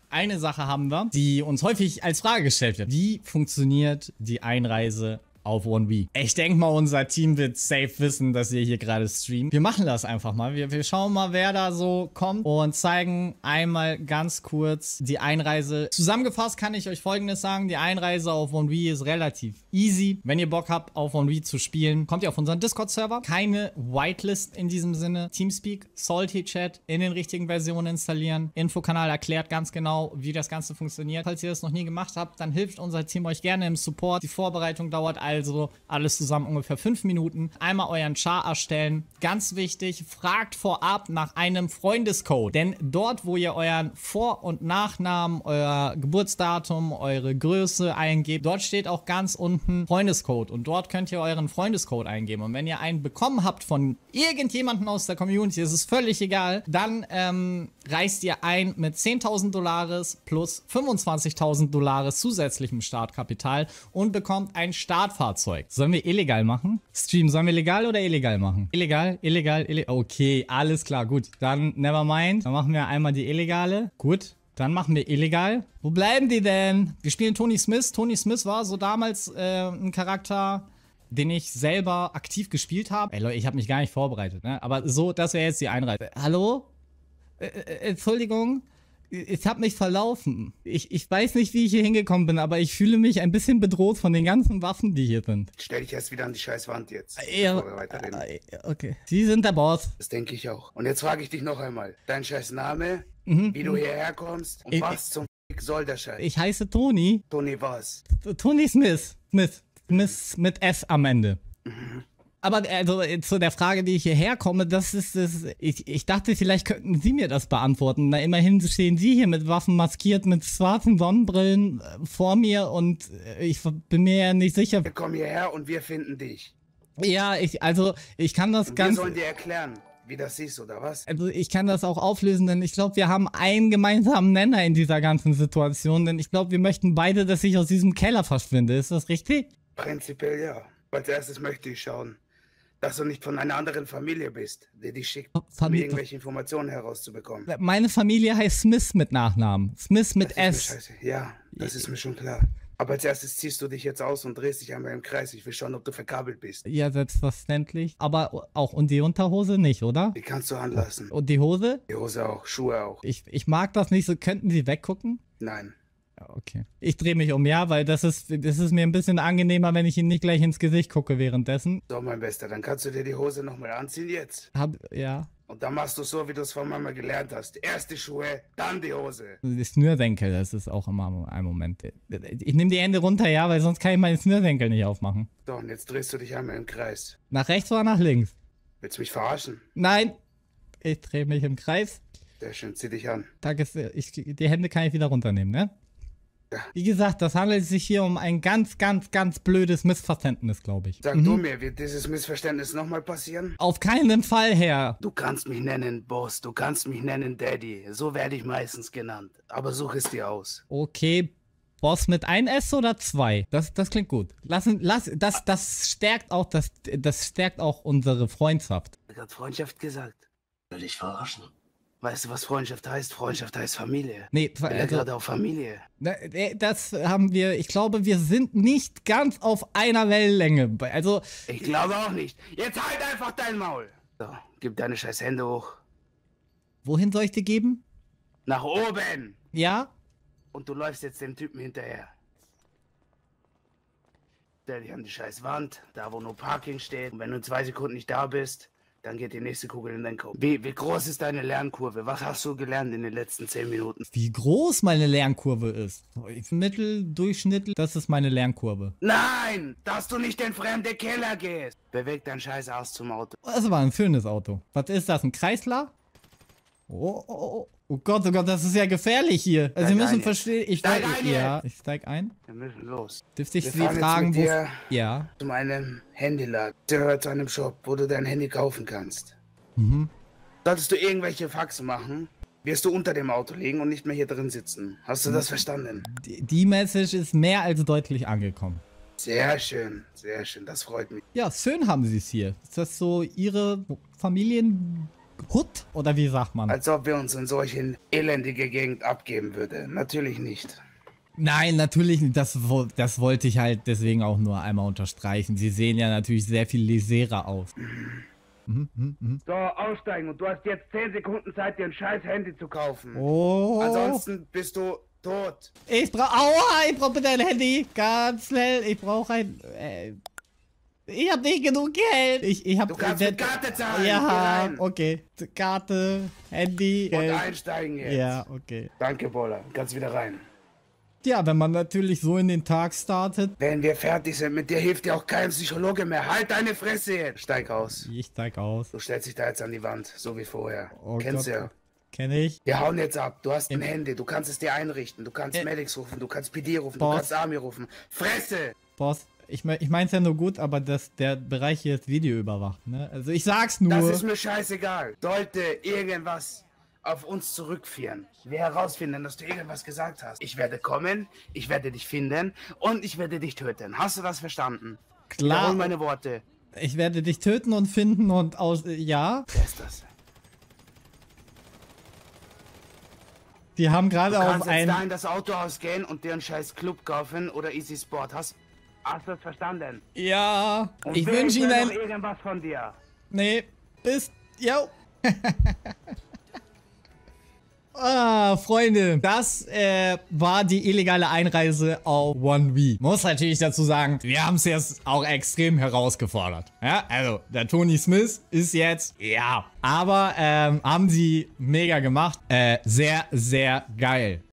Eine Sache haben wir, die uns häufig als Frage gestellt wird. Wie funktioniert die Einreise auf OneWe? Ich denke mal, unser Team wird safe wissen, dass ihr hier gerade streamt. Wir machen das einfach mal. Wir schauen mal, wer da so kommt und zeigen einmal ganz kurz die Einreise. Zusammengefasst kann ich euch Folgendes sagen. Die Einreise auf OneWe ist relativ easy. Wenn ihr Bock habt, auf OneWe zu spielen, kommt ihr auf unseren Discord-Server. Keine Whitelist in diesem Sinne. Teamspeak, Salty Chat in den richtigen Versionen installieren. Infokanal erklärt ganz genau, wie das Ganze funktioniert. Falls ihr das noch nie gemacht habt, dann hilft unser Team euch gerne im Support. Die Vorbereitung dauert also alles zusammen ungefähr 5 Minuten. Einmal euren Char erstellen. Ganz wichtig, fragt vorab nach einem Freundescode. Denn dort, wo ihr euren Vor- und Nachnamen, euer Geburtsdatum, eure Größe eingebt, dort steht auch ganz unten Freundescode. Und dort könnt ihr euren Freundescode eingeben. Und wenn ihr einen bekommen habt von irgendjemandem aus der Community, ist es völlig egal, dann reist ihr ein mit 10.000 Dollars plus 25.000 Dollars zusätzlichem Startkapital und bekommt ein Startfahrzeug. Sollen wir illegal machen? Stream, sollen wir legal oder illegal machen? Illegal. Okay, alles klar, gut. Dann nevermind. Dann machen wir einmal die illegale. Gut. Dann machen wir illegal. Wo bleiben die denn? Wir spielen Tony Smith. Tony Smith war so damals ein Charakter, den ich selber aktiv gespielt habe. Ey Leute, ich habe mich gar nicht vorbereitet, ne? Aber so, das wäre jetzt die Einreise. Hallo? Entschuldigung? Ich habe mich verlaufen. Ich weiß nicht, wie ich hier hingekommen bin, aber ich fühle mich ein bisschen bedroht von den ganzen Waffen, die hier sind. Stell dich erst wieder an die scheiß Wand jetzt, Ja, bevor wir weiterreden. Okay. Sie sind der Boss. Das denke ich auch. Und jetzt frage ich dich noch einmal. Dein scheiß Name, wie du hierher kommst und was zum F*** soll der Scheiß? Ich heiße Tony. Tony was? Tony Smith. Smith mit S am Ende. Aber also zu der Frage, die ich hierher komme, das ist das. Ich dachte, vielleicht könnten Sie mir das beantworten. Na, immerhin stehen Sie hier mit Waffen maskiert, mit schwarzen Sonnenbrillen vor mir und ich bin mir ja nicht sicher. Wir kommen hierher und wir finden dich. Ja, ich kann das Und ganz. wir sollen dir erklären, wie das ist, oder was? Also ich kann das auch auflösen, denn ich glaube, wir haben einen gemeinsamen Nenner in dieser ganzen Situation, denn ich glaube, wir möchten beide, dass ich aus diesem Keller verschwinde. Ist das richtig? Prinzipiell ja. Als erstes möchte ich schauen, dass du nicht von einer anderen Familie bist, die dich schickt, um irgendwelche Informationen herauszubekommen. Meine Familie heißt Smith mit Nachnamen. Smith mit S. Scheiße. Ja, das ist mir schon klar. Aber als erstes ziehst du dich jetzt aus und drehst dich einmal im Kreis. Ich will schauen, ob du verkabelt bist. Ja, selbstverständlich. Aber auch und die Unterhose nicht, oder? Die kannst du anlassen. Und die Hose? Die Hose auch, Schuhe auch. Ich mag das nicht so. Könnten Sie weggucken? Nein. Ja, okay. Ich drehe mich um, ja, weil das ist mir ein bisschen angenehmer, wenn ich Ihnen nicht gleich ins Gesicht gucke währenddessen. So, mein Bester, dann kannst du dir die Hose nochmal anziehen jetzt. Ja. Und dann machst du so, wie du es von Mama gelernt hast. Erst die Schuhe, dann die Hose. Das Schnürsenkel, das ist auch immer ein Moment. Ich nehme die Hände runter, ja, weil sonst kann ich meine Schnürsenkel nicht aufmachen. So, und jetzt drehst du dich einmal im Kreis. Nach rechts oder nach links? Willst du mich verarschen? Nein. Ich drehe mich im Kreis. Sehr schön, zieh dich an. Danke, die Hände kann ich wieder runternehmen, ne? Ja. Wie gesagt, das handelt sich hier um ein ganz blödes Missverständnis, glaube ich. Sag du mir, wird dieses Missverständnis nochmal passieren? Auf keinen Fall, Herr. Du kannst mich nennen Boss, du kannst mich nennen Daddy. So werde ich meistens genannt. Aber such es dir aus. Okay, Boss mit ein S oder 2? Das klingt gut. Das stärkt auch unsere Freundschaft. Er hat Freundschaft gesagt. Will dich verarschen. Weißt du, was Freundschaft heißt? Freundschaft heißt Familie. Nee, gerade auf Familie. Das haben wir, ich glaube, wir sind nicht ganz auf einer Wellenlänge. Also. Ich glaube auch nicht. Jetzt halt einfach dein Maul. So, gib deine scheiß Hände hoch. Wohin soll ich die geben? Nach oben. Ja? Und du läufst jetzt dem Typen hinterher. Stell dich an die scheiß Wand, da wo nur Parking steht. Und wenn du in 2 Sekunden nicht da bist, dann geht die nächste Kugel in deinen Kopf. Wie groß ist deine Lernkurve? Was hast du gelernt in den letzten 10 Minuten? Wie groß meine Lernkurve ist? Mitteldurchschnittlich, das ist meine Lernkurve. Nein, dass du nicht in fremde Keller gehst. Beweg dein scheiß Arsch zum Auto. Das war ein schönes Auto. Was ist das, ein Kreisler? Oh Gott, das ist ja gefährlich hier. Also wir müssen verstehen, ich steig ein. Wir müssen los. Dürfte ich Sie fragen, wo... Ja. Zu meinem Handyladen. Der gehört zu einem Shop, wo du dein Handy kaufen kannst. Solltest du irgendwelche Faxen machen, wirst du unter dem Auto liegen und nicht mehr hier drin sitzen. Hast du das verstanden? Die Message ist mehr als deutlich angekommen. Sehr schön, das freut mich. Ja, schön haben Sie es hier. Ist das so Ihre Hut? Oder wie sagt man? Als ob wir uns in solchen elendige Gegend abgeben würden. Natürlich nicht. Nein, natürlich nicht. Das wollte ich halt deswegen auch nur einmal unterstreichen. Sie sehen ja natürlich sehr viel leserer aus. So, aussteigen und du hast jetzt 10 Sekunden Zeit, dir ein scheiß Handy zu kaufen. Oh. Ansonsten bist du tot. Ich brauch bitte ein Handy. Ganz schnell. Ich brauche ein... ich hab nicht genug Geld. Ich hab... Du kannst mit Karte zahlen. Ja, okay. Karte, Handy, Und Geld. einsteigen jetzt. Ja, okay. Danke, Boller. Kannst wieder rein. Ja, wenn man natürlich so in den Tag startet. Wenn wir fertig sind, mit dir hilft dir auch kein Psychologe mehr. Halt deine Fresse jetzt. Steig aus. Ich steig aus. Du stellst dich da jetzt an die Wand, so wie vorher. Oh Kennst du Gott. ja. Kenn ich. Wir hauen jetzt ab. Du hast ein Handy. Du kannst es dir einrichten. Du kannst Medics rufen. Du kannst PD rufen. Du kannst Army rufen. Fresse! Boss, ich mein's ja nur gut, aber der Bereich hier ist Video überwacht, ne? Also ich sag's nur. Das ist mir scheißegal. Sollte irgendwas auf uns zurückführen. Wir herausfinden, dass du irgendwas gesagt hast. Ich werde kommen, ich werde dich finden und ich werde dich töten. Hast du das verstanden? Klar. Wiederhol meine Worte. Ich werde dich töten und finden und aus... ja? Wer ist das? Die haben gerade Du auf kannst jetzt da ein... in das Autohaus gehen und dir einen scheiß Club kaufen oder Easy Sport. Hast du das verstanden? Ja, Und ich wer wünsche will Ihnen noch ein... irgendwas von dir. Nee, bis... Jo. Freunde, das war die illegale Einreise auf 1V. Muss natürlich dazu sagen, wir haben es jetzt auch extrem herausgefordert. Ja, also der Tony Smith ist jetzt, ja, aber haben sie mega gemacht. Sehr, sehr geil.